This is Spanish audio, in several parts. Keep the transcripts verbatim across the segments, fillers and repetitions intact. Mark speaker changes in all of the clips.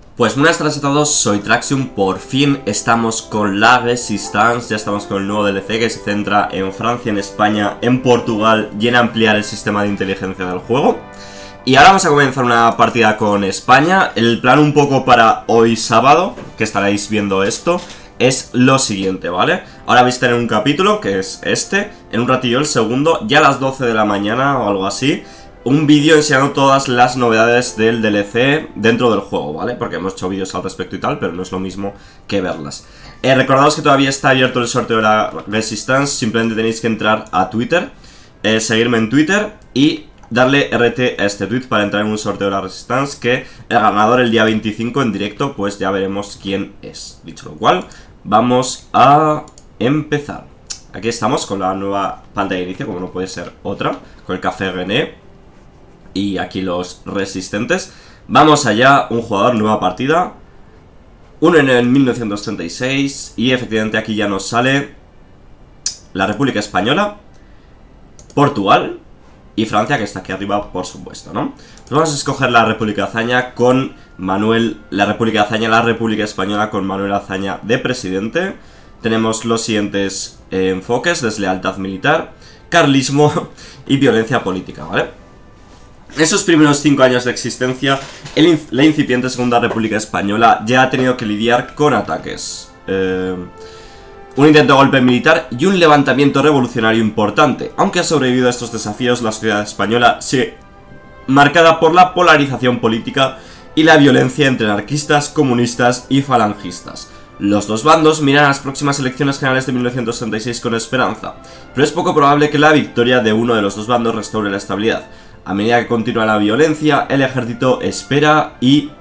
Speaker 1: Pues buenas tardes a todos, soy Traxium, por fin estamos con la Resistance, ya estamos con el nuevo D L C que se centra en Francia, en España, en Portugal y en ampliar el sistema de inteligencia del juego. Y ahora vamos a comenzar una partida con España. El plan un poco para hoy sábado, que estaréis viendo esto, es lo siguiente, ¿vale? Ahora vais a tener un capítulo, que es este, en un ratillo el segundo, ya a las doce de la mañana o algo así, un vídeo enseñando todas las novedades del D L C dentro del juego, ¿vale? Porque hemos hecho vídeos al respecto y tal, pero no es lo mismo que verlas. Eh, recordaos que todavía está abierto el sorteo de la Resistance, simplemente tenéis que entrar a Twitter, eh, seguirme en Twitter y darle R T a este tweet para entrar en un sorteo de la Resistance, que el ganador el día veinticinco en directo, pues ya veremos quién es. Dicho lo cual, vamos a empezar. Aquí estamos con la nueva pantalla de inicio, como no puede ser otra, con el café René. Y aquí los resistentes. Vamos allá, un jugador, nueva partida. Uno en el mil novecientos treinta y seis. Y efectivamente aquí ya nos sale la República Española, Portugal y Francia, que está aquí arriba, por supuesto, ¿no? Pues vamos a escoger la República Azaña con Manuel... La República Azaña, la República Española con Manuel Azaña de presidente. Tenemos los siguientes eh, enfoques: deslealtad militar, carlismo y violencia política, ¿vale? En esos primeros cinco años de existencia, el, la incipiente Segunda República Española ya ha tenido que lidiar con ataques, eh, un intento de golpe militar y un levantamiento revolucionario importante. Aunque ha sobrevivido a estos desafíos, la sociedad española sigue marcada por la polarización política y la violencia entre anarquistas, comunistas y falangistas. Los dos bandos miran a las próximas elecciones generales de mil novecientos treinta y seis con esperanza, pero es poco probable que la victoria de uno de los dos bandos restaure la estabilidad. A medida que continúa la violencia, el ejército espera y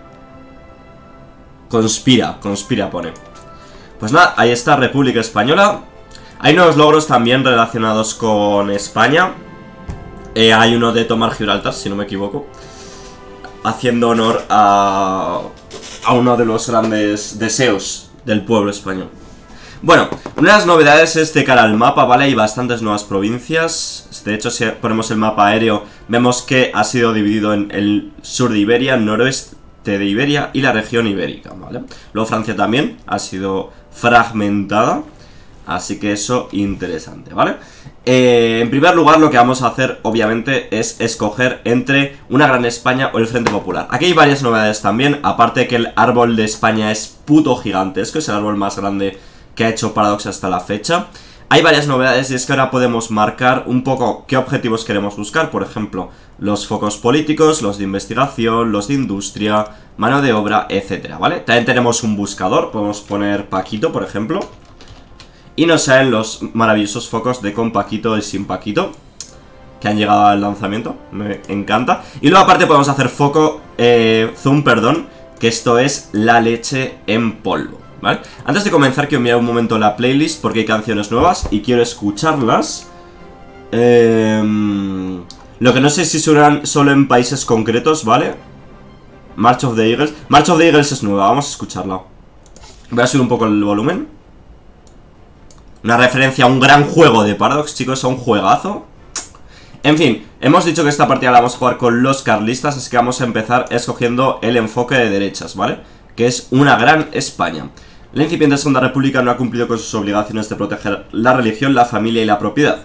Speaker 1: conspira, conspira pone. Pues nada, ahí está República Española. Hay nuevos logros también relacionados con España. Eh, hay uno de tomar Gibraltar, si no me equivoco, haciendo honor a, a uno de los grandes deseos del pueblo español. Bueno, una de las novedades es de cara al mapa, ¿vale? Hay bastantes nuevas provincias. De hecho, si ponemos el mapa aéreo, vemos que ha sido dividido en el sur de Iberia, noroeste de Iberia y la región ibérica, ¿vale? Luego Francia también ha sido fragmentada, así que eso interesante, ¿vale? Eh, en primer lugar, lo que vamos a hacer, obviamente, es escoger entre una Gran España o el Frente Popular. Aquí hay varias novedades también, aparte de que el árbol de España es puto gigantesco, es el árbol más grande que ha hecho Paradox hasta la fecha. Hay varias novedades y es que ahora podemos marcar un poco qué objetivos queremos buscar. Por ejemplo, los focos políticos, los de investigación, los de industria, mano de obra, etcétera, ¿vale? También tenemos un buscador, podemos poner Paquito, por ejemplo, y nos salen los maravillosos focos de con Paquito y sin Paquito, que han llegado al lanzamiento, me encanta. Y luego aparte podemos hacer foco, eh, zoom, perdón, que esto es la leche en polvo, ¿vale? Antes de comenzar quiero mirar un momento la playlist porque hay canciones nuevas y quiero escucharlas. eh, Lo que no sé si suenan solo en países concretos, ¿vale? March of the Eagles. March of the Eagles es nueva, vamos a escucharla. Voy a subir un poco el volumen. Una referencia a un gran juego de Paradox, chicos, a un juegazo. En fin, hemos dicho que esta partida la vamos a jugar con los carlistas, así que vamos a empezar escogiendo el enfoque de derechas, ¿vale? Que es una Gran España. La incipiente Segunda República no ha cumplido con sus obligaciones de proteger la religión, la familia y la propiedad.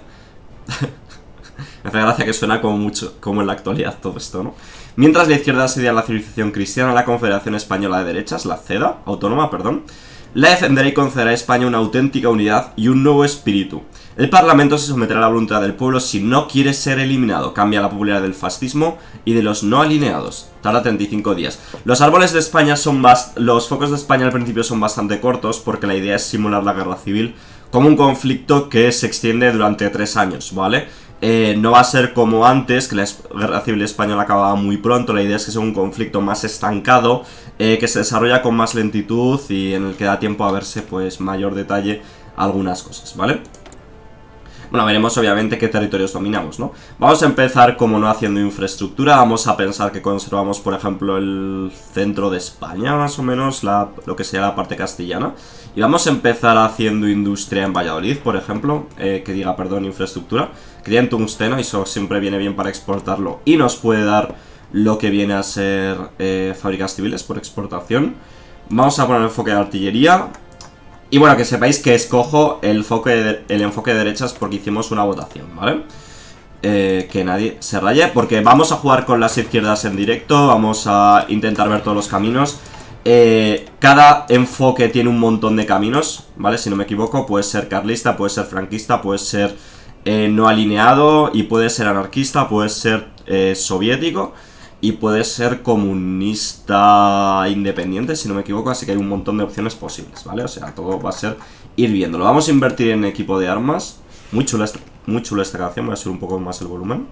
Speaker 1: Me hace gracia que suena como mucho, como en la actualidad todo esto, ¿no? Mientras la izquierda asedia la civilización cristiana, la Confederación Española de Derechas, la CEDA, autónoma, perdón, la defenderá y concederá a España una auténtica unidad y un nuevo espíritu. El Parlamento se someterá a la voluntad del pueblo si no quiere ser eliminado. Cambia la popularidad del fascismo y de los no alineados. Tarda treinta y cinco días. Los árboles de España son bast... Los focos de España al principio son bastante cortos porque la idea es simular la guerra civil como un conflicto que se extiende durante tres años, ¿vale? Eh, no va a ser como antes, que la guerra civil española acababa muy pronto. La idea es que sea un conflicto más estancado, eh, que se desarrolla con más lentitud y en el que da tiempo a verse, pues, mayor detalle algunas cosas, ¿vale? Bueno, veremos obviamente qué territorios dominamos, ¿no? Vamos a empezar, como no, haciendo infraestructura. Vamos a pensar que conservamos, por ejemplo, el centro de España, más o menos, la, lo que sea la parte castellana. Y vamos a empezar haciendo industria en Valladolid, por ejemplo, eh, que diga, perdón, infraestructura. Que diga en tungsteno, y eso siempre viene bien para exportarlo y nos puede dar lo que viene a ser eh, fábricas civiles por exportación. Vamos a poner el enfoque de artillería. Y bueno, que sepáis que escojo el enfoque de, el enfoque de derechas porque hicimos una votación, ¿vale? Eh, que nadie se raye, porque vamos a jugar con las izquierdas en directo, vamos a intentar ver todos los caminos. Eh, cada enfoque tiene un montón de caminos, ¿vale? Si no me equivoco, puede ser carlista, puede ser franquista, puede ser eh, no alineado, y puede ser anarquista, puede ser eh, soviético, y puede ser comunista independiente, si no me equivoco, así que hay un montón de opciones posibles, ¿vale? O sea, todo va a ser ir viéndolo. Vamos a invertir en equipo de armas. Muy chula esta, muy chula esta canción, voy a subir un poco más el volumen.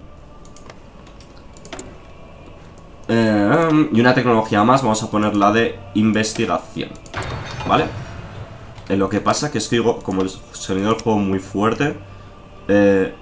Speaker 1: Eh, y una tecnología más, vamos a poner la de investigación, ¿vale? Eh, lo que pasa que es que digo, como el sonido del juego es muy fuerte, eh,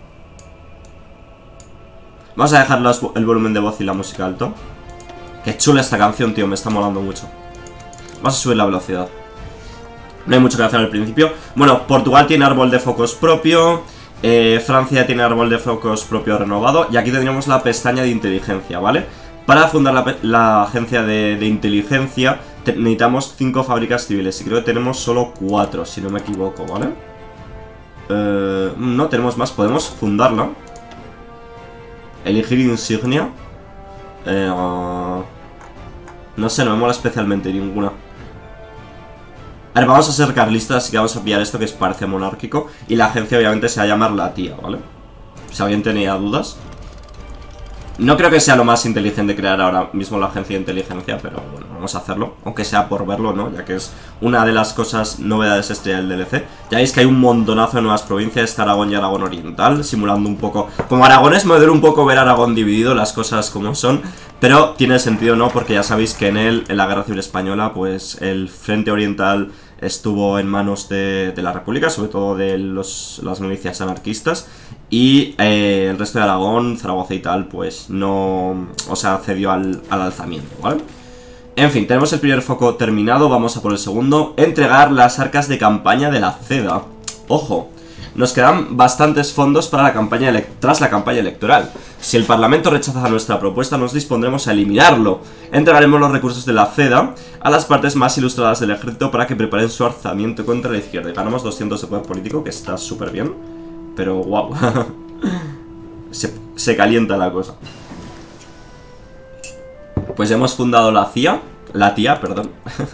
Speaker 1: vamos a dejar los, el volumen de voz y la música alto. Qué chula esta canción, tío, me está molando mucho. Vamos a subir la velocidad. No hay mucho que hacer al principio. Bueno, Portugal tiene árbol de focos propio. Eh, Francia tiene árbol de focos propio renovado. Y aquí tendríamos la pestaña de inteligencia, ¿vale? Para fundar la, la agencia de, de inteligencia necesitamos cinco fábricas civiles. Y creo que tenemos solo cuatro, si no me equivoco, ¿vale? Eh, no tenemos más, podemos fundarla. Elegir insignia. Eh, uh, no sé, no me mola especialmente ninguna. A ver, vamos a ser carlistas, así que vamos a pillar esto que parece monárquico. Y la agencia obviamente se va a llamar La Tía, ¿vale? Si alguien tenía dudas. No creo que sea lo más inteligente crear ahora mismo la agencia de inteligencia, pero bueno, vamos a hacerlo. Aunque sea por verlo, ¿no? Ya que es una de las cosas, novedades estrella del D L C. Ya veis que hay un montonazo de nuevas provincias, está Aragón y Aragón Oriental, simulando un poco... Como aragonés me duele un poco ver Aragón dividido, las cosas como son. Pero tiene sentido, ¿no? Porque ya sabéis que en él, en la Guerra Civil Española, pues el Frente Oriental estuvo en manos de, de la República, sobre todo de los, las milicias anarquistas. Y eh, el resto de Aragón, Zaragoza y tal, pues no... O sea, cedió al, al alzamiento, ¿vale? En fin, tenemos el primer foco terminado, vamos a por el segundo. Entregar las arcas de campaña de la CEDA. Ojo, nos quedan bastantes fondos para la campaña tras la campaña electoral. Si el Parlamento rechaza nuestra propuesta, nos dispondremos a eliminarlo. Entregaremos los recursos de la CEDA a las partes más ilustradas del ejército para que preparen su alzamiento contra la izquierda. Y ganamos doscientos de poder político, que está súper bien. Pero guau, se, se calienta la cosa. Pues hemos fundado la C I A, la T I A, perdón.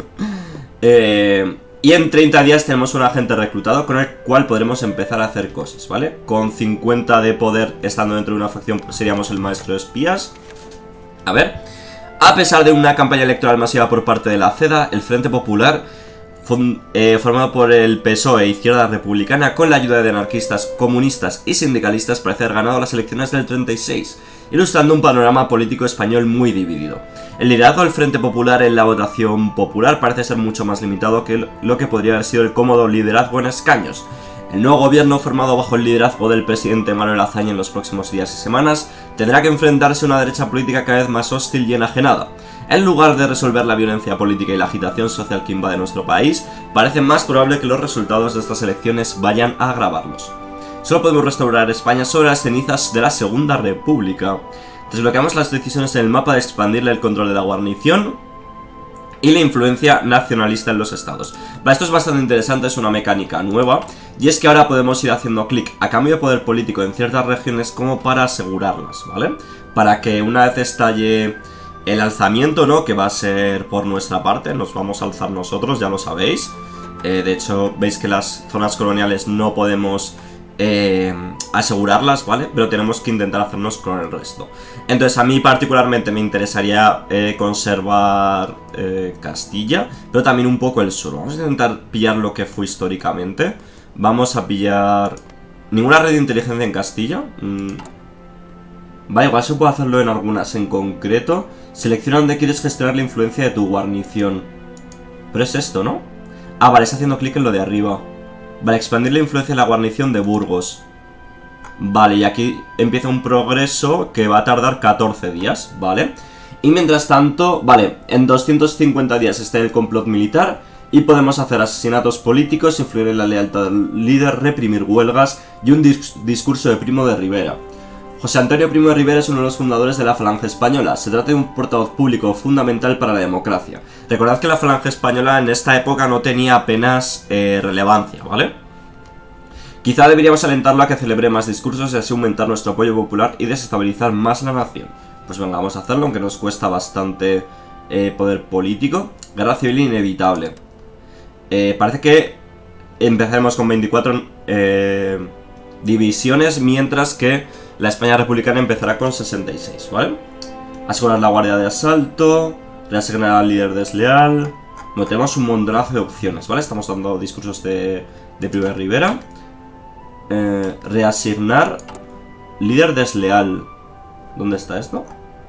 Speaker 1: eh... Y en treinta días tenemos un agente reclutado con el cual podremos empezar a hacer cosas, ¿vale? Con cincuenta de poder estando dentro de una facción seríamos el maestro de espías. A ver. A pesar de una campaña electoral masiva por parte de la CEDA, el Frente Popular, eh, formado por el P S O E e Izquierda Republicana, con la ayuda de anarquistas, comunistas y sindicalistas, parece haber ganado las elecciones del treinta y seis, ilustrando un panorama político español muy dividido. El liderazgo del Frente Popular en la votación popular parece ser mucho más limitado que lo que podría haber sido el cómodo liderazgo en escaños. El nuevo gobierno, formado bajo el liderazgo del presidente Manuel Azaña en los próximos días y semanas, tendrá que enfrentarse a una derecha política cada vez más hostil y enajenada. En lugar de resolver la violencia política y la agitación social que invade nuestro país, parece más probable que los resultados de estas elecciones vayan a agravarlos. Solo podemos restaurar España sobre las cenizas de la Segunda República. Desbloqueamos las decisiones en el mapa de expandirle el control de la guarnición y la influencia nacionalista en los estados. Vale, esto es bastante interesante, es una mecánica nueva. Y es que ahora podemos ir haciendo clic a cambio de poder político en ciertas regiones como para asegurarlas, ¿vale? Para que una vez estalle el alzamiento, ¿no? Que va a ser por nuestra parte, nos vamos a alzar nosotros, ya lo sabéis. Eh, de hecho, veis que las zonas coloniales no podemos... Eh, asegurarlas, ¿vale? Pero tenemos que intentar hacernos con el resto. Entonces a mí particularmente me interesaría eh, conservar eh, Castilla, pero también un poco el sur. Vamos a intentar pillar lo que fue históricamente. Vamos a pillar... ¿Ninguna red de inteligencia en Castilla? Mm. Vale, igual se puede hacerlo en algunas en concreto. Selecciona donde quieres gestionar la influencia de tu guarnición. Pero es esto, ¿no? Ah, vale, está haciendo clic en lo de arriba. Vale, expandir la influencia de la guarnición de Burgos. Vale, y aquí empieza un progreso que va a tardar catorce días, ¿vale? Y mientras tanto, vale, en doscientos cincuenta días está el complot militar y podemos hacer asesinatos políticos, influir en la lealtad del líder, reprimir huelgas y un dis discurso de Primo de Rivera. José Antonio Primo de Rivera es uno de los fundadores de la Falange Española. Se trata de un portavoz público fundamental para la democracia. Recordad que la Falange Española en esta época no tenía apenas eh, relevancia, ¿vale? Quizá deberíamos alentarlo a que celebre más discursos y así aumentar nuestro apoyo popular y desestabilizar más la nación. Pues venga, vamos a hacerlo, aunque nos cuesta bastante eh, poder político. Guerra civil inevitable. Eh, parece que empezaremos con veinticuatro eh, divisiones, mientras que la España republicana empezará con sesenta y seis, ¿vale? Asegurar la guardia de asalto, reasignar al líder desleal. Bueno, tenemos un montonazo de opciones, ¿vale? Estamos dando discursos de, de Primo de Rivera. Eh, reasignar líder desleal. ¿Dónde está esto?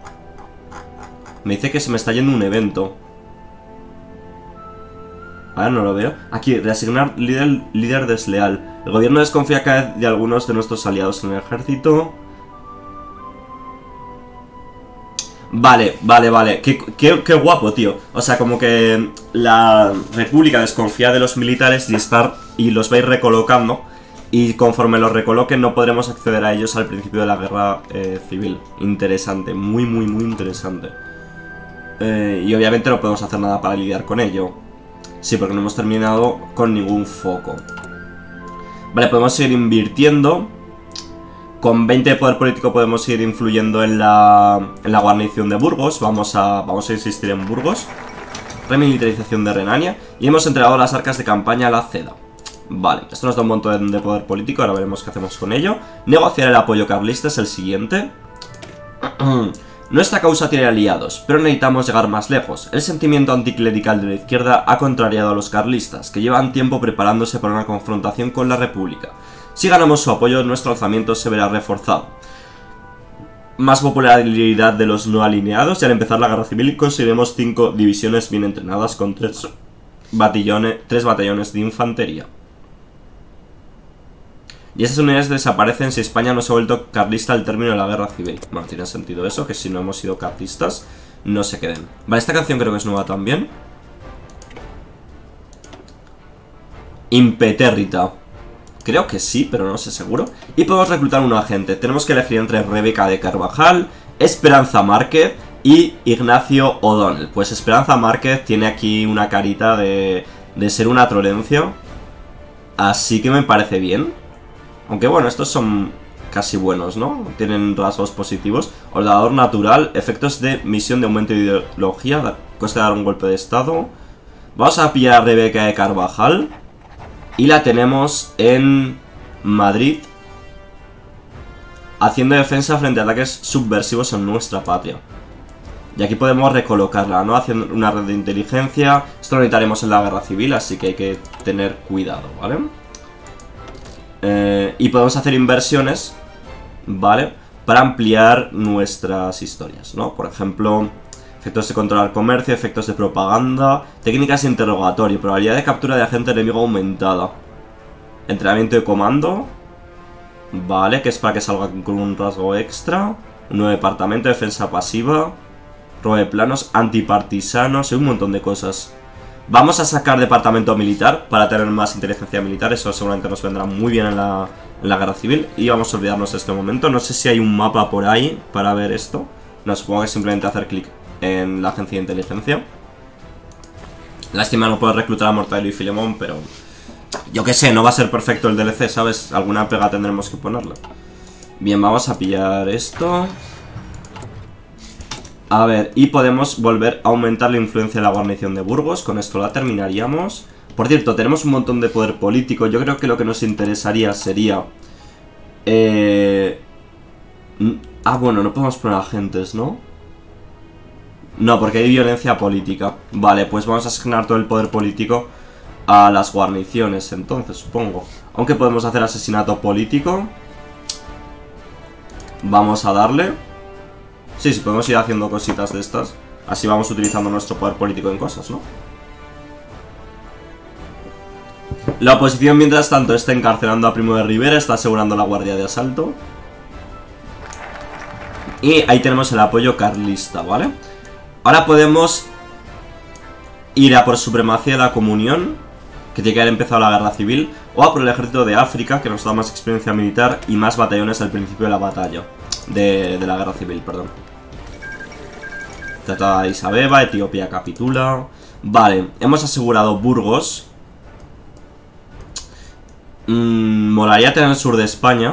Speaker 1: Me dice que se me está yendo un evento. A ver, no lo veo. Aquí, reasignar líder, líder desleal. El gobierno desconfía cada vez de algunos de nuestros aliados en el ejército. Vale, vale, vale. Qué, qué, qué guapo, tío. O sea, como que la república desconfía de los militares y, estar, y los va a ir recolocando. Y conforme los recoloquen no podremos acceder a ellos al principio de la guerra eh, civil. Interesante, muy, muy, muy interesante. Eh, y obviamente no podemos hacer nada para lidiar con ello. Sí, porque no hemos terminado con ningún foco. Vale, podemos seguir invirtiendo. Con veinte de poder político podemos seguir influyendo en la, en la guarnición de Burgos. Vamos a, vamos a insistir en Burgos. Remilitarización de Renania. Y hemos entregado las arcas de campaña a la C E D A. Vale, esto nos da un montón de poder político. Ahora veremos qué hacemos con ello. Negociar el apoyo carlista es el siguiente. Nuestra causa tiene aliados, pero necesitamos llegar más lejos. El sentimiento anticlerical de la izquierda ha contrariado a los carlistas, que llevan tiempo preparándose para una confrontación con la República. Si ganamos su apoyo, nuestro alzamiento se verá reforzado. Más popularidad de los no alineados, y al empezar la guerra civil conseguiremos cinco divisiones bien entrenadas con tres batallones, tres batallones de infantería. Y esas unidades desaparecen si España no se ha vuelto carlista al término de la guerra civil. Bueno, tiene sentido eso, que si no hemos sido carlistas, no se queden. Vale, esta canción creo que es nueva también. Impetérrita. Creo que sí, pero no sé seguro. Y podemos reclutar un agente. Tenemos que elegir entre Rebeca de Carvajal, Esperanza Márquez y Ignacio O'Donnell. Pues Esperanza Márquez tiene aquí una carita de, de ser una trolencia. Así que me parece bien. Aunque bueno, estos son casi buenos, ¿no? Tienen rasgos positivos. Ordenador natural, efectos de misión de aumento de ideología, coste de dar un golpe de estado. Vamos a pillar a Rebeca de Carvajal. Y la tenemos en Madrid, haciendo defensa frente a ataques subversivos en nuestra patria. Y aquí podemos recolocarla, ¿no? Haciendo una red de inteligencia. Esto lo necesitaremos en la guerra civil, así que hay que tener cuidado, ¿vale? Eh, y podemos hacer inversiones, ¿vale? Para ampliar nuestras historias, ¿no? Por ejemplo, efectos de controlar comercio, efectos de propaganda, técnicas de interrogatorio, probabilidad de captura de agente enemigo aumentada, entrenamiento de comando, ¿vale? Que es para que salga con un rasgo extra, un nuevo departamento, defensa pasiva, robo de planos, antipartisanos y un montón de cosas. Vamos a sacar departamento militar para tener más inteligencia militar. Eso seguramente nos vendrá muy bien en la, en la guerra civil. Y vamos a olvidarnos de este momento. No sé si hay un mapa por ahí para ver esto. No, supongo que simplemente hacer clic en la agencia de inteligencia. Lástima no poder reclutar a Mortadelo y Filemón, pero yo qué sé, no va a ser perfecto el D L C, ¿sabes? Alguna pega tendremos que ponerle. Bien, vamos a pillar esto. A ver, y podemos volver a aumentar la influencia de la guarnición de Burgos. Con esto la terminaríamos. Por cierto, tenemos un montón de poder político. Yo creo que lo que nos interesaría sería... Eh... Ah, bueno, no podemos poner agentes, ¿no? No, porque hay violencia política. Vale, pues vamos a asignar todo el poder político a las guarniciones, entonces, supongo. Aunque podemos hacer asesinato político. Vamos a darle... Sí, sí, podemos ir haciendo cositas de estas. Así vamos utilizando nuestro poder político en cosas, ¿no? La oposición, mientras tanto, está encarcelando a Primo de Rivera. Está asegurando la guardia de asalto. Y ahí tenemos el apoyo carlista, ¿vale? Ahora podemos ir a por supremacía de la comunión, que tiene que haber empezado la guerra civil. O a por el ejército de África, que nos da más experiencia militar y más batallones al principio de la batalla. De, de la guerra civil, perdón. Tratado de Addis Abeba, Etiopía capitula. Vale, hemos asegurado Burgos. Mm, molaría tener el sur de España.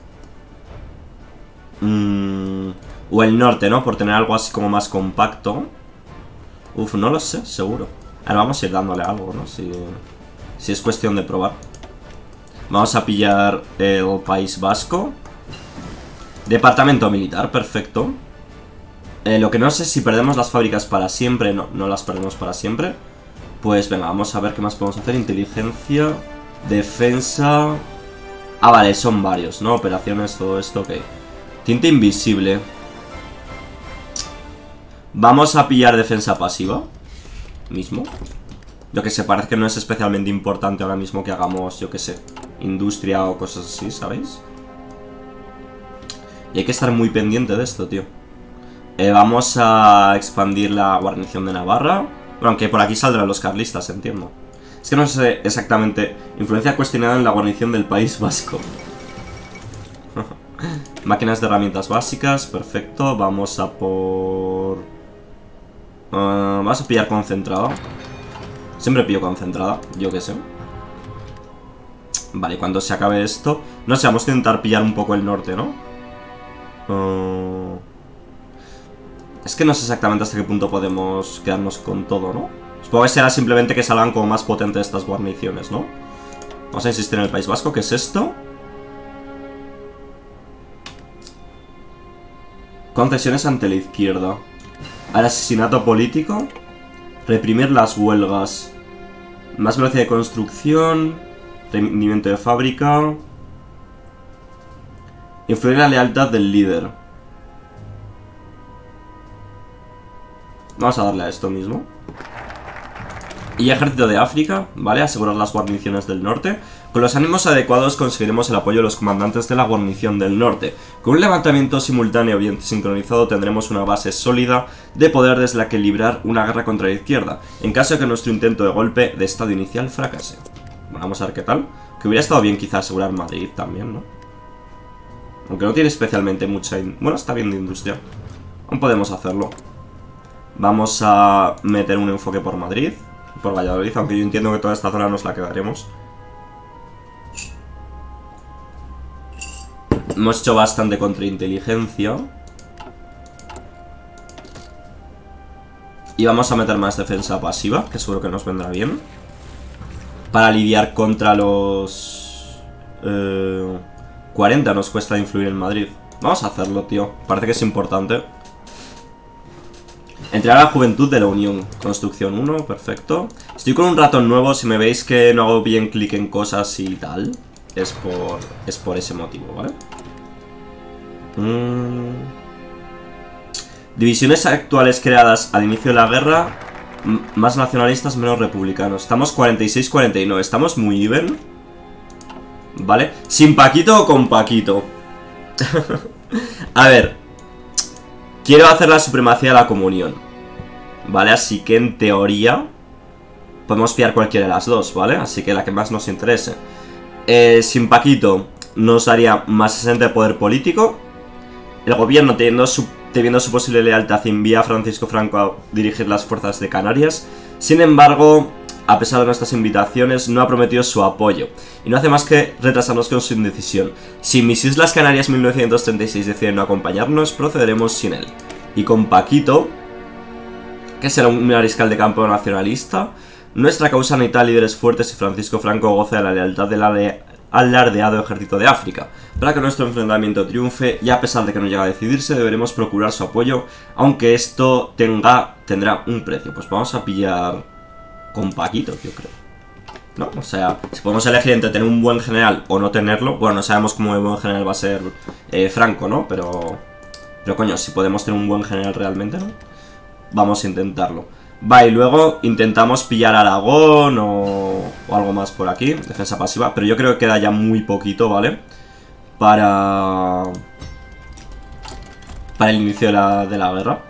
Speaker 1: Mm, o el norte, ¿no? Por tener algo así como más compacto. Uf, no lo sé, seguro. Ahora vamos a ir dándole algo, ¿no? Si, si es cuestión de probar. Vamos a pillar el País Vasco. Departamento militar, perfecto. eh, Lo que no sé si perdemos las fábricas para siempre. No, no las perdemos para siempre. Pues venga, vamos a ver qué más podemos hacer. Inteligencia, defensa. Ah, vale, son varios, ¿no? Operaciones, todo esto, ok. Tinta invisible. Vamos a pillar defensa pasiva mismo. Yo que sé, parece que no es especialmente importante ahora mismo que hagamos, yo que sé, industria o cosas así, ¿sabéis? Y hay que estar muy pendiente de esto, tío. eh, Vamos a expandir la guarnición de Navarra. Bueno, aunque por aquí saldrán los carlistas, entiendo. Es que no sé exactamente. Influencia cuestionada en la guarnición del País Vasco. Máquinas de herramientas básicas, perfecto. Vamos a por... Uh, vamos a pillar concentrada. Siempre pillo concentrada, yo que sé. Vale, cuando se acabe esto... No sé, vamos a intentar pillar un poco el norte, ¿no? Uh... Es que no sé exactamente hasta qué punto podemos quedarnos con todo, ¿no? Supongo que será simplemente que salgan como más potentes estas guarniciones, ¿no? Vamos a insistir en el País Vasco, ¿qué es esto? Concesiones ante la izquierda. Al asesinato político. Reprimir las huelgas. Más velocidad de construcción. Rendimiento de fábrica. Influir en la lealtad del líder. Vamos a darle a esto mismo. Y ejército de África, ¿vale? Asegurar las guarniciones del norte. Con los ánimos adecuados conseguiremos el apoyo de los comandantes de la guarnición del norte. Con un levantamiento simultáneo bien sincronizado tendremos una base sólida de poder desde la que librar una guerra contra la izquierda, en caso de que nuestro intento de golpe de estado inicial fracase. Bueno, vamos a ver qué tal. Que hubiera estado bien quizá asegurar Madrid también, ¿no? Aunque no tiene especialmente mucha... Bueno, está bien de industria. Aún podemos hacerlo. Vamos a meter un enfoque por Madrid. Por Valladolid, aunque yo entiendo que toda esta zona nos la quedaremos. Hemos hecho bastante contrainteligencia. Y vamos a meter más defensa pasiva, que seguro que nos vendrá bien. Para lidiar contra los... Eh, cuarenta nos cuesta influir en Madrid. Vamos a hacerlo, tío. Parece que es importante. Entregar a la juventud de la Unión. Construcción uno, perfecto. Estoy con un ratón nuevo. Si me veis que no hago bien clic en cosas y tal, es por, es por ese motivo, ¿vale? Mm. Divisiones actuales creadas al inicio de la guerra. Más nacionalistas, menos republicanos. Estamos cuarenta y seis cuarenta y nueve. Estamos muy even. ¿Vale? ¿Sin Paquito o con Paquito? A ver. Quiero hacer la supremacía de la comunión, ¿vale? Así que en teoría podemos pillar cualquiera de las dos, ¿vale? Así que la que más nos interese. eh, Sin Paquito nos daría más sesenta de poder político. El gobierno, teniendo su, teniendo su posible lealtad, envía a Francisco Franco a dirigir las fuerzas de Canarias. Sin embargo, a pesar de nuestras invitaciones, no ha prometido su apoyo y no hace más que retrasarnos con su indecisión. Si mis Islas Canarias mil novecientos treinta y seis deciden no acompañarnos, procederemos sin él. Y con Paquito, que será un mariscal de campo nacionalista, nuestra causa necesita líderes fuertes y Francisco Franco goza de la lealtad del alardeado ejército de África. Para que nuestro enfrentamiento triunfe, y a pesar de que no llega a decidirse, deberemos procurar su apoyo, aunque esto tenga, tendrá un precio. Pues vamos a pillar... con Paquito, yo creo. ¿No? O sea, si podemos elegir entre tener un buen general o no tenerlo. Bueno, no sabemos cómo el buen general va a ser eh, Franco, ¿no? Pero... Pero coño, si podemos tener un buen general realmente, ¿no? Vamos a intentarlo. Va, y luego intentamos pillar Aragón o, o algo más por aquí. Defensa pasiva. Pero yo creo que queda ya muy poquito, ¿vale? Para... Para el inicio de la, de la guerra.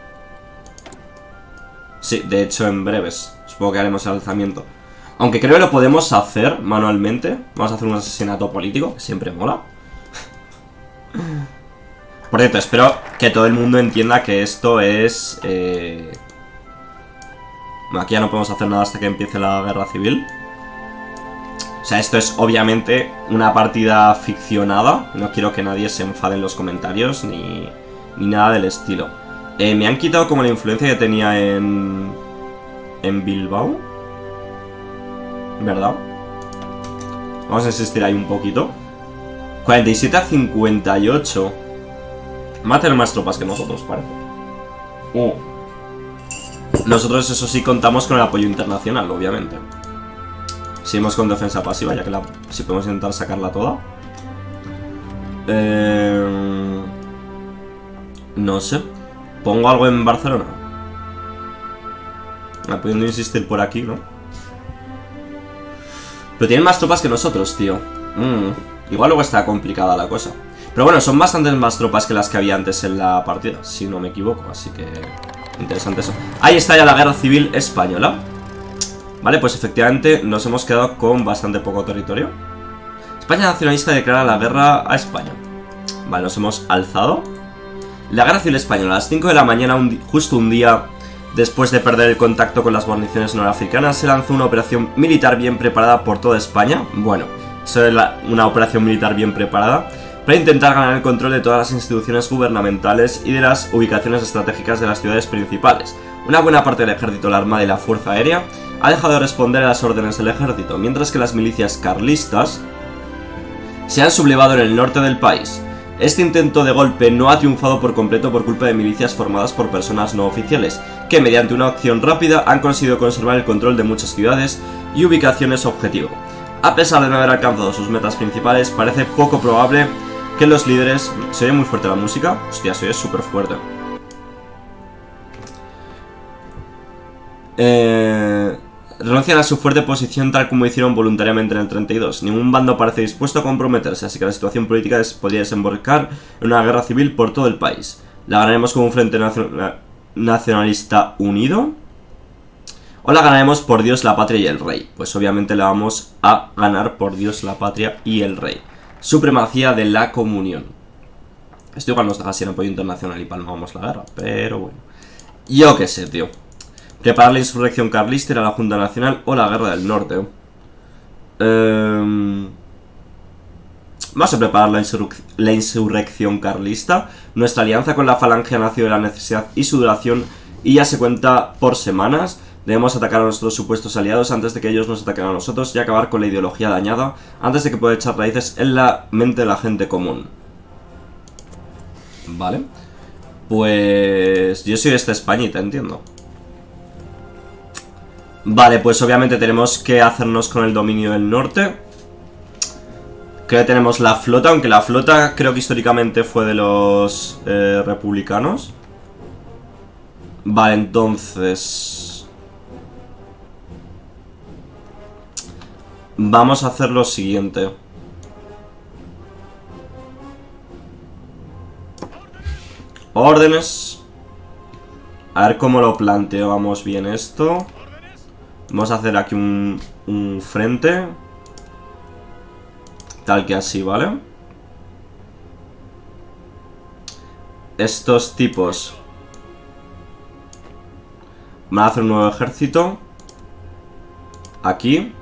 Speaker 1: Sí, de hecho en breves. Supongo que haremos el alzamiento. Aunque creo que lo podemos hacer manualmente. Vamos a hacer un asesinato político, que siempre mola. Por cierto, espero que todo el mundo entienda que esto es... Eh... Aquí ya no podemos hacer nada hasta que empiece la guerra civil. O sea, esto es obviamente una partida ficcionada. No quiero que nadie se enfade en los comentarios ni, ni nada del estilo. Eh, me han quitado como la influencia que tenía en... En Bilbao. ¿Verdad? Vamos a insistir ahí un poquito. cuarenta y siete a cincuenta y ocho. Va a tener más tropas que nosotros, parece. Uh. Nosotros, eso sí, contamos con el apoyo internacional, obviamente. Seguimos con defensa pasiva, ya que la, si podemos intentar sacarla toda. Eh, no sé. ¿Pongo algo en Barcelona? Ah, pudiendo insistir por aquí, ¿no? Pero tienen más tropas que nosotros, tío. Mm, igual luego está complicada la cosa. Pero bueno, son bastantes más tropas que las que había antes en la partida, si no me equivoco, así que... Interesante eso. Ahí está ya la guerra civil española. Vale, pues efectivamente nos hemos quedado con bastante poco territorio. España nacionalista declara la guerra a España. Vale, nos hemos alzado. La guerra civil española, a las cinco de la mañana, un justo un día después de perder el contacto con las guarniciones norafricanas, se lanzó una operación militar bien preparada por toda España. Bueno, eso es la, una operación militar bien preparada para intentar ganar el control de todas las instituciones gubernamentales y de las ubicaciones estratégicas de las ciudades principales. Una buena parte del ejército, la armada y la fuerza aérea ha dejado de responder a las órdenes del ejército, mientras que las milicias carlistas se han sublevado en el norte del país. Este intento de golpe no ha triunfado por completo por culpa de milicias formadas por personas no oficiales, que mediante una acción rápida han conseguido conservar el control de muchas ciudades y ubicaciones objetivo. A pesar de no haber alcanzado sus metas principales, parece poco probable que los líderes... ¿Se oye muy fuerte la música? Hostia, se oye súper fuerte. Eh... Renuncian a su fuerte posición tal como hicieron voluntariamente en el treinta y dos. Ningún bando parece dispuesto a comprometerse, así que la situación política podría desembocar en una guerra civil por todo el país. ¿La ganaremos como un frente nacionalista unido? ¿O la ganaremos por Dios, la patria y el rey? Pues obviamente la vamos a ganar por Dios, la patria y el rey. Supremacía de la comunión. Esto igual nos deja sin apoyo internacional y palmamos la guerra, pero bueno. Yo qué sé, tío. Preparar la insurrección carlista, ir a la Junta Nacional o la Guerra del Norte. Eh... Vamos a preparar la, insurrec la insurrección carlista. Nuestra alianza con la falange ha nacido de la necesidad y su duración y ya se cuenta por semanas. Debemos atacar a nuestros supuestos aliados antes de que ellos nos ataquen a nosotros y acabar con la ideología dañada antes de que pueda echar raíces en la mente de la gente común. Vale. Pues... yo soy de esta Españita, entiendo. Vale, pues obviamente tenemos que hacernos con el dominio del norte. Creo que tenemos la flota, aunque la flota creo que históricamente fue de los eh, republicanos. Vale, entonces... vamos a hacer lo siguiente. Órdenes. A ver cómo lo planteamos bien esto. Vamos a hacer aquí un, un frente. Tal que así, ¿vale? Estos tipos van a hacer un nuevo ejército. Aquí.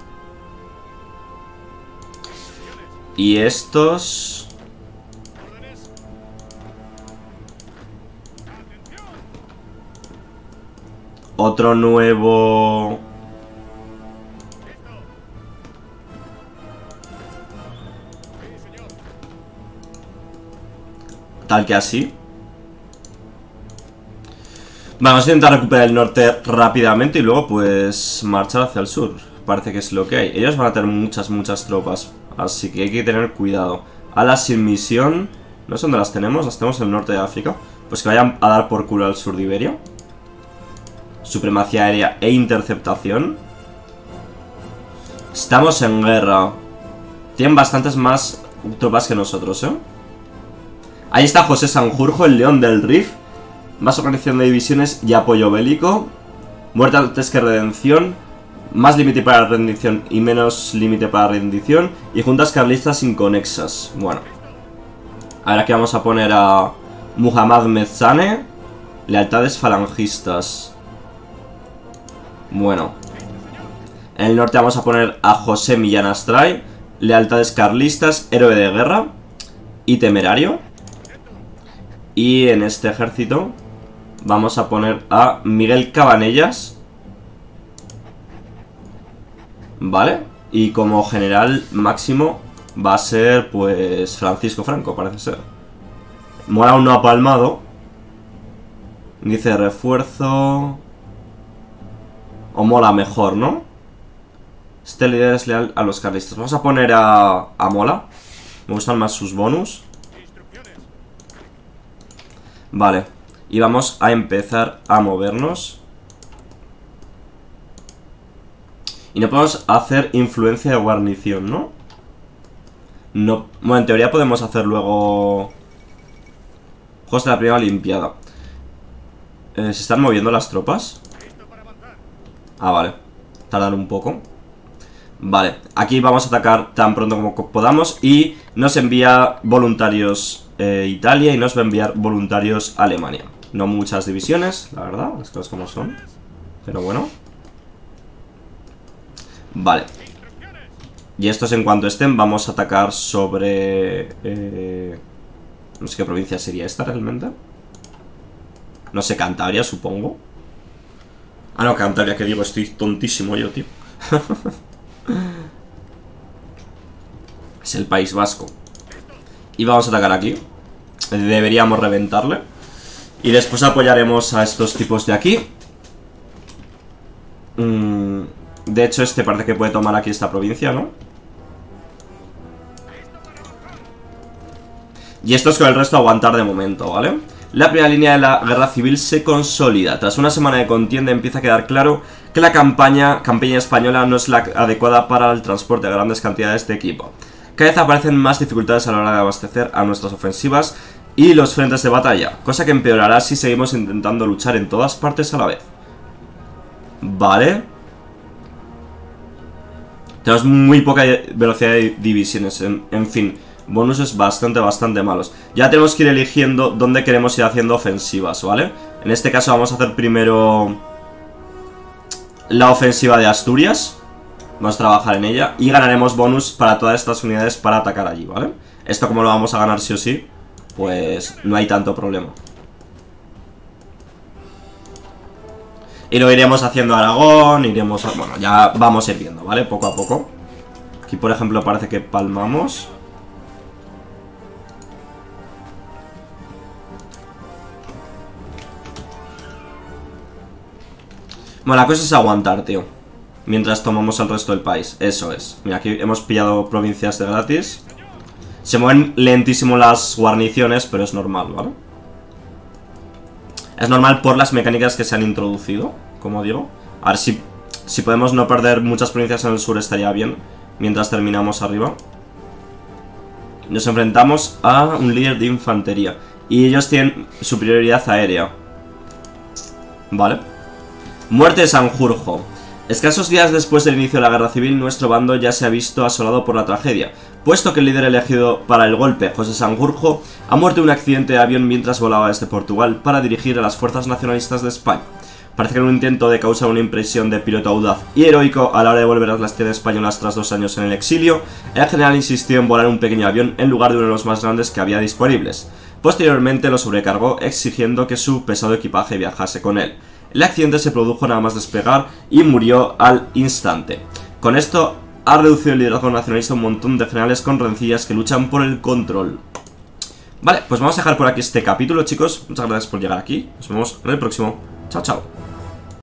Speaker 1: Y estos... otro nuevo... tal que así. Vamos a intentar recuperar el norte rápidamente y luego pues marchar hacia el sur. Parece que es lo que hay. Ellos van a tener muchas, muchas tropas, así que hay que tener cuidado. Alas sin misión. No sé dónde las tenemos, las tenemos en el norte de África. Pues que vayan a dar por culo al sur de Iberia. Supremacía aérea e interceptación. Estamos en guerra. Tienen bastantes más tropas que nosotros, ¿eh? Ahí está José Sanjurjo, el león del Rif. Más organización de divisiones y apoyo bélico. Muerte antes que redención. Más límite para rendición y menos límite para rendición. Y juntas carlistas inconexas. Bueno. Ahora aquí vamos a poner a Muhammad Mezzane. Lealtades falangistas. Bueno. En el norte vamos a poner a José Millán Astray. Lealtades carlistas, héroe de guerra y temerario. Y en este ejército vamos a poner a Miguel Cabanellas. Vale. Y como general máximo va a ser, pues, Francisco Franco, parece ser. Mola un no apalmado. Dice refuerzo. O mola mejor, ¿no? Este líder es leal a los carlistas. Vamos a poner a, a Mola. Me gustan más sus bonus. Vale. Y vamos a empezar a movernos. Y no podemos hacer influencia de guarnición, ¿no? No. Bueno, en teoría podemos hacer luego Juegos de la primera Olimpiada. eh, ¿Se están moviendo las tropas? Ah, vale. Tardan un poco. Vale, aquí vamos a atacar tan pronto como podamos. Y nos envía voluntarios eh, Italia y nos va a enviar voluntarios Alemania. No muchas divisiones, la verdad, las cosas como son. Pero bueno. Vale. Y estos en cuanto estén vamos a atacar sobre... Eh, no sé qué provincia sería esta realmente. No sé, Cantabria supongo. Ah, no, Cantabria, que digo, estoy tontísimo yo, tío. Es el País Vasco. Y vamos a atacar aquí. Deberíamos reventarle. Y después apoyaremos a estos tipos de aquí. mm, De hecho, este parece que puede tomar aquí esta provincia, ¿no? Y esto es con el resto aguantar de momento, ¿vale? La primera línea de la guerra civil se consolida. Tras una semana de contienda empieza a quedar claro que la campaña, campaña española no es la adecuada para el transporte de grandes cantidades de equipo. Cada vez aparecen más dificultades a la hora de abastecer a nuestras ofensivas y los frentes de batalla, cosa que empeorará si seguimos intentando luchar en todas partes a la vez. Vale. Tenemos muy poca velocidad de divisiones, en, en fin... Bonuses bastante, bastante malos. Ya tenemos que ir eligiendo dónde queremos ir haciendo ofensivas, ¿vale? En este caso vamos a hacer primero la ofensiva de Asturias. Vamos a trabajar en ella y ganaremos bonus para todas estas unidades para atacar allí, ¿vale? Esto como lo vamos a ganar sí o sí, pues no hay tanto problema. Y lo iremos haciendo Aragón, iremos... A... Bueno, ya vamos a ir viendo, ¿vale? Poco a poco. Aquí por ejemplo parece que palmamos. Bueno, la cosa es aguantar, tío. Mientras tomamos el resto del país. Eso es. Mira, aquí hemos pillado provincias de gratis. Se mueven lentísimo las guarniciones, pero es normal, ¿vale? Es normal por las mecánicas que se han introducido, como digo. A ver si, si podemos no perder muchas provincias en el sur estaría bien. Mientras terminamos arriba. Nos enfrentamos a un líder de infantería. Y ellos tienen superioridad aérea. Vale. Muerte de Sanjurjo. Escasos días después del inicio de la guerra civil, nuestro bando ya se ha visto asolado por la tragedia, puesto que el líder elegido para el golpe, José Sanjurjo, ha muerto en un accidente de avión mientras volaba desde Portugal para dirigir a las fuerzas nacionalistas de España. Parece que en un intento de causar una impresión de piloto audaz y heroico a la hora de volver a las tierras españolas tras dos años en el exilio, el general insistió en volar un pequeño avión en lugar de uno de los más grandes que había disponibles. Posteriormente lo sobrecargó exigiendo que su pesado equipaje viajase con él. El accidente se produjo nada más despegar y murió al instante. Con esto ha reducido el liderazgo nacionalista a un montón de generales con rencillas que luchan por el control. Vale, pues vamos a dejar por aquí este capítulo, chicos. Muchas gracias por llegar aquí. Nos vemos en el próximo. Chao, chao.